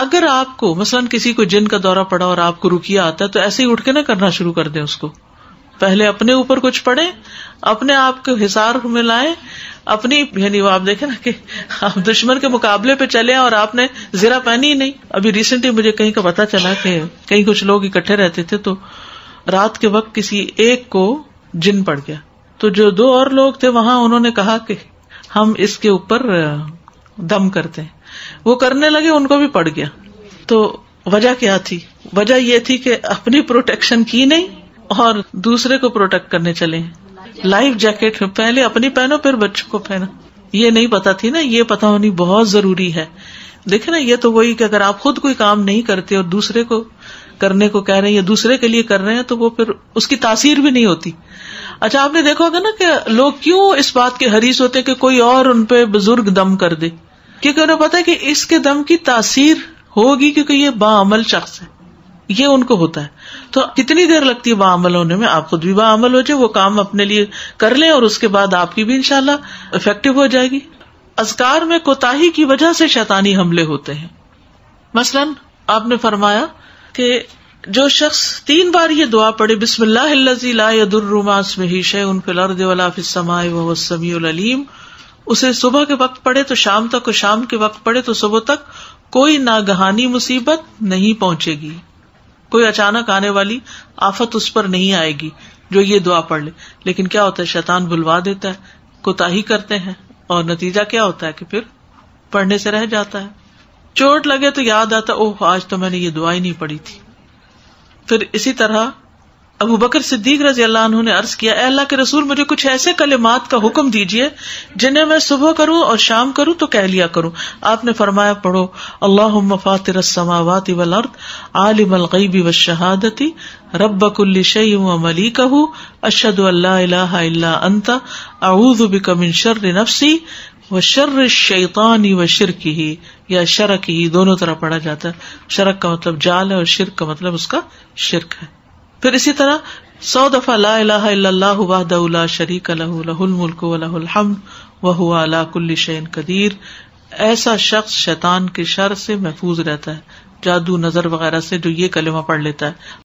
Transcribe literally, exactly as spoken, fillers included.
اگر آپ کو مثلاً کسی کو جن کا دورہ پڑا اور آپ کو رقیہ آتا ہے تو ایسے ہی اٹھ کے نہ کرنا شروع کر دیں اس کو. پہلے اپنے اوپر کچھ پڑھیں, اپنے آپ کو حصار میں لائیں, اپنی یعنی وہ آپ دیکھیں نا کہ آپ دشمن کے مقابلے پہ چلے اور آپ نے زرہ پہنی ہی نہیں. ابھی ریسنٹلی مجھے کہیں کا پتا چلا کہ کہیں کچھ لوگ اکٹھے رہتے تھے تو رات کے وقت کسی ایک کو جن پڑ گیا, تو جو دو اور لوگ تھے وہاں انہوں نے کہا کہ ہم اس کے اوپر دم کرتے ہیں. وہ کرنے لگے, ان کو بھی پڑ گیا. تو وجہ کیا تھی؟ وجہ یہ تھی کہ اپنی پروٹیکشن کی نہیں اور دوسرے کو پروٹیکٹ کرنے چلے ہیں. لائف جیکٹ پہلے اپنی پہنو پھر بچوں کو پہنو. یہ نہیں پتا تھی نا, یہ پتا ہونی بہت ضروری ہے. دیکھیں نا, یہ تو وہی کہ اگر آپ خود کوئی کام نہیں کرتے اور دوسرے کو کرنے کو کہہ رہے ہیں یا دوسرے کے لیے کر رہے ہیں تو وہ پھر اس کی تاثیر بھی نہیں ہوتی. اچھا آپ نے دیکھا ہوگا نا کہ لوگ کیوں اس بات کے حریص ہوتے کہ کوئی اور ان پہ بزرگ دم کر دے, کیونکہ انہیں پتا ہے کہ اس کے دم کی تاثیر ہوگی کیونکہ یہ باعمل شخص ہے, یہ ان کو ہوتا ہے. تو کتنی دیر لگتی ہے باعمل ہونے میں؟ آپ خود بھی باعمل ہو جائے, وہ کام اپنے لیے کر لیں اور اس کے بعد آپ کی بھی انشاءاللہ افیکٹو ہو جائے گی. اذکار میں کوتاہی کی وجہ سے شیطانی حملے ہوتے ہیں. مثلاً آپ نے فرمایا کہ جو شخص تین بار یہ دعا پڑھے, بسم اللہ الذی لا یضر مع اسمہ شیء فی الارض ولا فی السماء وهو السمیع العلیم, اسے صبح کے وقت پڑھے تو شام تک, اور شام کے وقت پڑھے تو صبح تک کوئی ناگہانی مصیبت نہیں پہنچے گی, کوئی اچانک آنے والی آفت اس پر نہیں آئے گی جو یہ دعا پڑھ لے. لیکن کیا ہوتا ہے, شیطان بلوا دیتا ہے, کوتاہی کرتے ہیں اور نتیجہ کیا ہوتا ہے کہ پھر پڑھنے سے رہ جاتا ہے. چوٹ لگے تو یاد آتا, اوہ آج تو میں نے یہ دعا ہی نہیں پڑھی تھی. پھر اسی طرح ابو بکر صدیق رضی اللہ عنہ نے عرض کیا, اے اللہ کے رسول مجھے کچھ ایسے کلمات کا حکم دیجیے جنہیں میں صبح کروں اور شام کروں تو کہہ لیا کروں. آپ نے فرمایا پڑھو, اللہم فاطر السماوات والارض عالم الغیب والشہادۃ رب کل شیء وملیکہ اشہد ان لا الہ الا انت اعوذ بک من شر نفسی وشر الشیطان وشرکہ, یا شرک ہی دونوں طرح پڑھا جاتا ہے. شرک کا مطلب جال ہے اور شرک کا مطلب اس کا شرک ہے. پھر اسی طرح سو دفعہ لا الہ الا اللہ وحدہ لا شریک لہ لہ الملک ولہ الحمد وہو علی کل شیء قدیر. ایسا شخص شیطان کے شر سے محفوظ رہتا ہے, جادو نظر وغیرہ سے, جو یہ کلمہ پڑھ لیتا ہے.